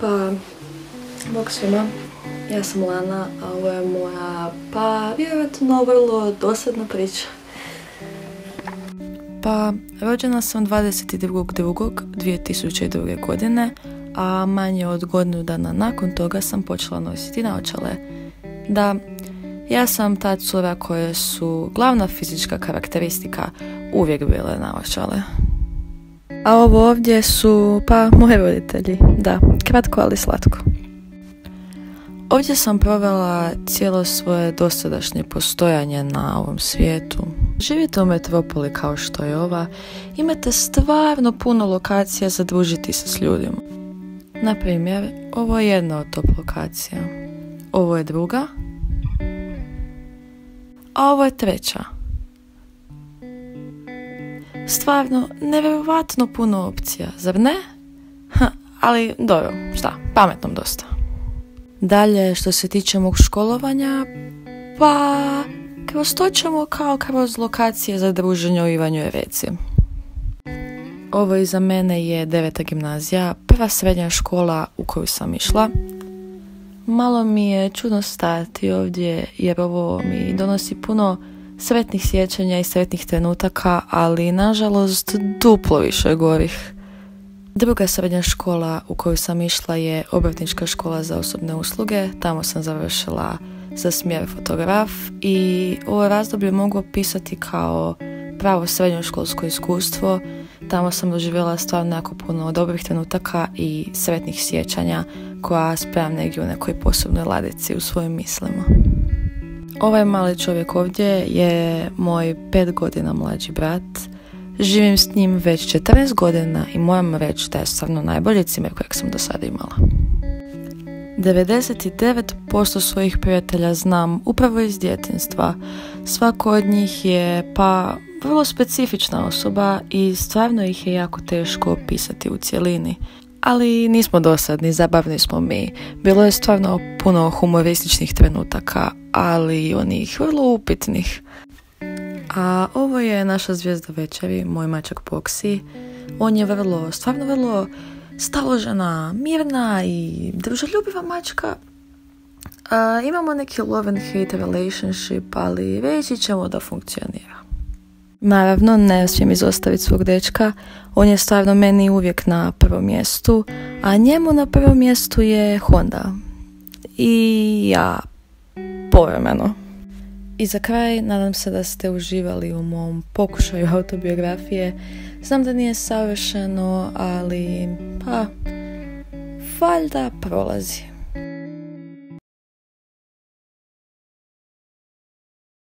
Pa, bok svima, ja sam Lana, a ovo je moja, vjerojatno vrlo dosadna priča. Pa, rođena sam 22.2.2002. godine, a manje od godinu dana nakon toga sam počela nositi naočale. Da, ja sam ta cura koje su glavna fizička karakteristika uvijek bile naočale. A ovo ovdje su, moji roditelji. Da, kratko ali slatko. Ovdje sam provela cijelo svoje dosadašnje postojanje na ovom svijetu. Živite u metropoli kao što je ova, imate stvarno puno lokacija za družiti se s ljudima. Na primjer, ovo je jedna od top lokacija. Ovo je druga. A ovo je treća. Stvarno, nevjerovatno puno opcija, zar ne? Ali dobro, pametnom dosta. Dalje, što se tiče mog školovanja, kroz to ćemo kao kroz lokacije za druženje u Ivanju Reci. Ovo iza mene je 9. gimnazija, prva srednja škola u koju sam išla. Malo mi je čudno stati ovdje jer ovo mi donosi puno sretnih sjećanja i sretnih trenutaka, ali nažalost duplo više gorih. Druga srednja škola u koju sam išla je Obrtnička škola za osobne usluge, tamo sam završila za smjer fotograf i ovo razdoblje mogu opisati kao pravo srednjoškolsko iskustvo. Tamo sam doživjela stvarno jako puno dobrih trenutaka i sretnih sjećanja koja spremam negdje u nekoj posebnoj ladici u svojim mislima. Ovaj mali čovjek ovdje je moj 5 godina mlađi brat. Živim s njim već 14 godina i moram reći da je stvarno najbolji cimer kojeg sam do sada imala. 99% svojih prijatelja znam upravo iz djetinjstva. Svako od njih je vrlo specifična osoba i stvarno ih je jako teško opisati u cjelini. Ali nismo dosadni, zabavni smo mi. Bilo je stvarno puno humorističnih trenutaka, ali i onih vrlo upitnih. A ovo je naša zvijezda večeri, moj mačak Poksi. On je stvarno vrlo staložena, mirna i druželjubiva mačka. Imamo neki love and hate relationship, ali reći ćemo da funkcionira. Naravno, ne smijem izostaviti svog dečka. On je stvarno meni uvijek na prvom mjestu, a njemu na prvom mjestu je Honda. I ja povremeno. I za kraj, nadam se da ste uživali u mom pokušaju autobiografije. Znam da nije savršeno, ali valjda prolazi.